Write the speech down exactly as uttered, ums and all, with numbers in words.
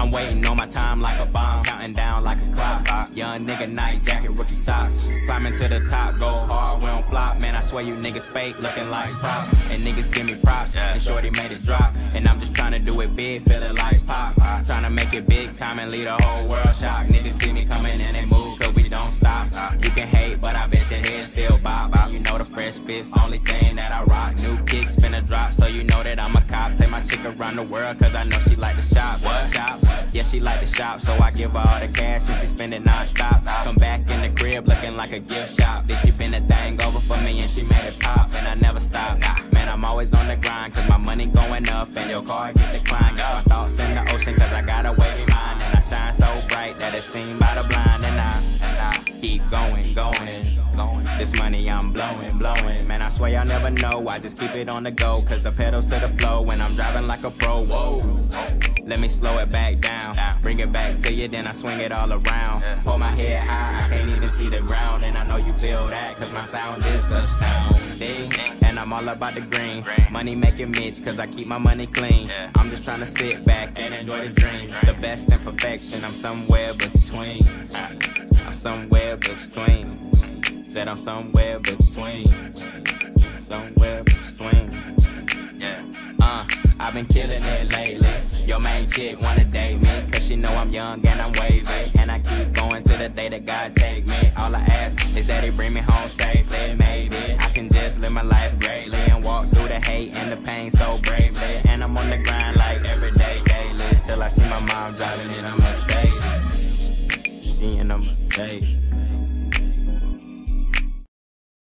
I'm waiting on my time like a bomb, counting down like a clock. Young nigga, night jacket, rookie socks. Climbing to the top, go hard, we don't flop. Man, I swear you niggas fake, looking like props. And niggas give me props, and shorty made it drop. And I'm just trying to do it big, feeling like pop. Trying to make it big time and lead the whole world shocked. Niggas see me coming and they move, cause we don't stop. You can hate, but I bet your head still bop. You know the fresh fits, only thing that I rock. New kicks finna drop, so you know that I'm a cop. Take my chick around the world, cause I know she like to shop. What? Shop? Yeah, she like to shop, so I give her all the cash and she spend it non-stop. Come back in the crib looking like a gift shop. Then she bend the thing over for me and she made it pop. And I never stop. Man, I'm always on the grind, cause my money going up and your car get declined. Got my thoughts in the ocean, cause I got a wavy mind. And I shine so bright that it's seen by the blind. And I, and I keep going, going, going. This money I'm blowing, blowing. Man, I swear y'all never know, I just keep it on the go. Cause the pedals to the flow when I'm driving like a pro. Whoa. Let me slow it back down, bring it back to you, then I swing it all around. Hold my head high, I can't even see the ground. And I know you feel that, cause my sound is astounding. And I'm all about the green, money making Mitch, cause I keep my money clean. I'm just trying to sit back and enjoy the dream. The best in perfection, I'm somewhere between. I'm somewhere between. Said I'm somewhere between. Somewhere between. Uh, I've been killing it lately. Your main chick wanna date me, cause she know I'm young and I'm wavy. And I keep going to the day that God take me. All I ask is that he bring me home